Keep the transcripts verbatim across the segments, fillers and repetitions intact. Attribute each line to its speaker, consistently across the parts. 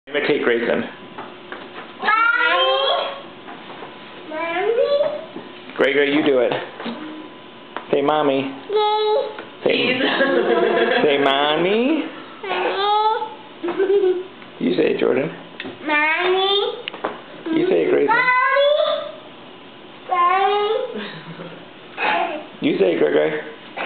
Speaker 1: Imitate Greyson.
Speaker 2: Mommy. Mommy.
Speaker 1: Gray Gray, you do it. Say mommy. Say, say mommy.
Speaker 2: Mommy.
Speaker 1: You say it, Jordyn.
Speaker 2: Mommy.
Speaker 1: You say it, Greyson.
Speaker 2: Mommy.
Speaker 1: You say it, Gray Gray.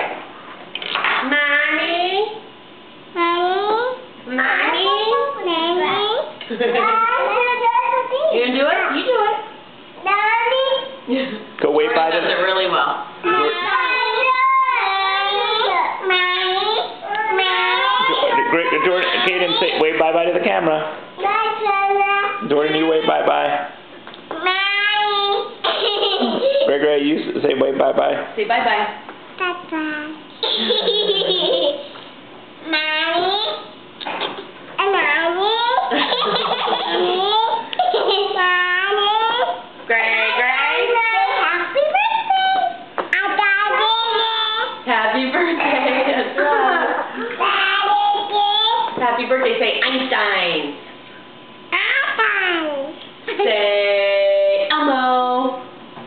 Speaker 2: Mommy. Mommy. Mommy.
Speaker 3: You gonna do it? You do it.
Speaker 2: Mommy.
Speaker 1: Go wave bye to
Speaker 3: does it really well.
Speaker 1: Jordyn, Caden, say wave bye bye to the camera. Jordyn, you wave bye bye. Gray Gray, you say wave bye bye.
Speaker 3: Say bye bye.
Speaker 2: Bye bye. Mommy.
Speaker 3: Gray Gray. Happy birthday. That's right. Happy birthday. Say Einstein. Say Elmo.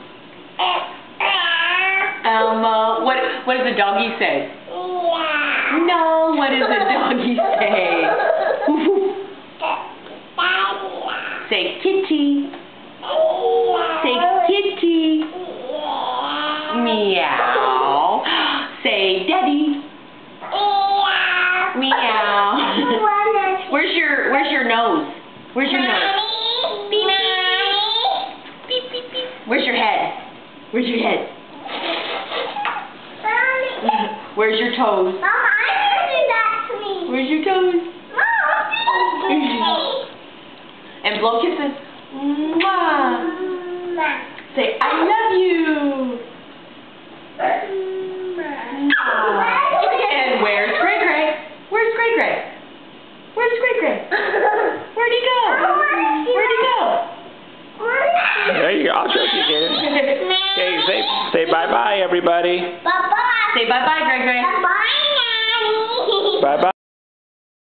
Speaker 3: Elmo. What what does the doggy say? No, what does the doggy say? Say kitty. Say kitty. Meow. Say daddy. Meow. Where's your where's your nose? Where's your nose? Beep beep. Beep beep beep. Where's your head? Where's your head? Where's your toes? Where's your toes? And blow kisses. Mwah. Say I love you. And where's Gray Gray? Where's Gray Gray? Where's Gray Gray? Where'd he go? Where'd he go?
Speaker 1: There you go. I'll show you, Caden. Okay, say say bye bye, everybody.
Speaker 2: Bye bye.
Speaker 3: Say bye bye, Gray Gray.
Speaker 2: Bye bye, Nanny.
Speaker 1: Bye bye.